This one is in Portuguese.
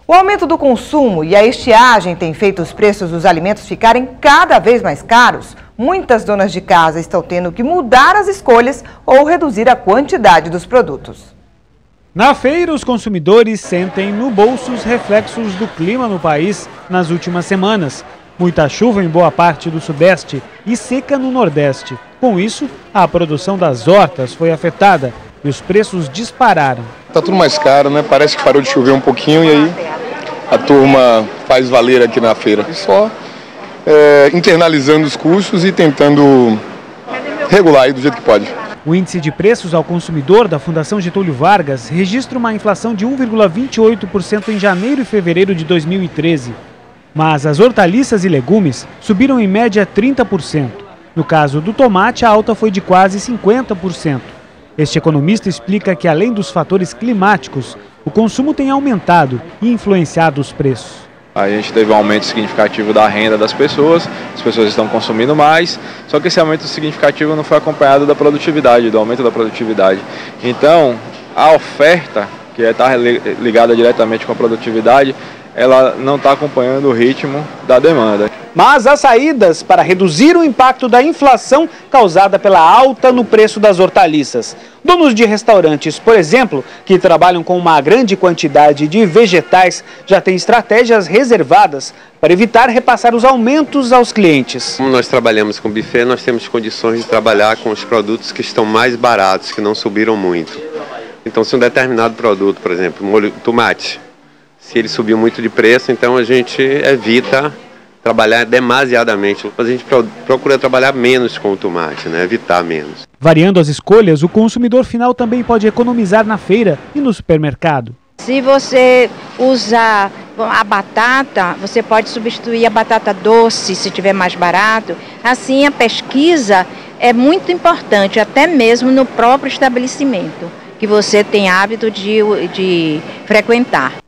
O aumento do consumo e a estiagem têm feito os preços dos alimentos ficarem cada vez mais caros. Muitas donas de casa estão tendo que mudar as escolhas ou reduzir a quantidade dos produtos. Na feira, os consumidores sentem no bolso os reflexos do clima no país nas últimas semanas. Muita chuva em boa parte do Sudeste e seca no Nordeste. Com isso, a produção das hortas foi afetada e os preços dispararam. Tá tudo mais caro, né? Parece que parou de chover um pouquinho e aí a turma faz valer aqui na feira. E só internalizando os custos e tentando regular aí do jeito que pode. O índice de preços ao consumidor da Fundação Getúlio Vargas registra uma inflação de 1,28% em janeiro e fevereiro de 2013. Mas as hortaliças e legumes subiram em média 30%. No caso do tomate, a alta foi de quase 50%. Este economista explica que, além dos fatores climáticos, o consumo tem aumentado e influenciado os preços. A gente teve um aumento significativo da renda das pessoas, as pessoas estão consumindo mais, só que esse aumento significativo não foi acompanhado da produtividade, do aumento da produtividade. Então, a oferta, que está ligada diretamente com a produtividade, ela não está acompanhando o ritmo da demanda. Mas há saídas para reduzir o impacto da inflação causada pela alta no preço das hortaliças. Donos de restaurantes, por exemplo, que trabalham com uma grande quantidade de vegetais, já têm estratégias reservadas para evitar repassar os aumentos aos clientes. Como nós trabalhamos com buffet, nós temos condições de trabalhar com os produtos que estão mais baratos, que não subiram muito. Então, se um determinado produto, por exemplo, molho de tomate, se ele subiu muito de preço, então a gente evita trabalhar demasiadamente. A gente procura trabalhar menos com o tomate, né? Evitar menos. Variando as escolhas, o consumidor final também pode economizar na feira e no supermercado. Se você usar a batata, você pode substituir a batata doce se tiver mais barato. Assim, a pesquisa é muito importante, até mesmo no próprio estabelecimento que você tem hábito de frequentar.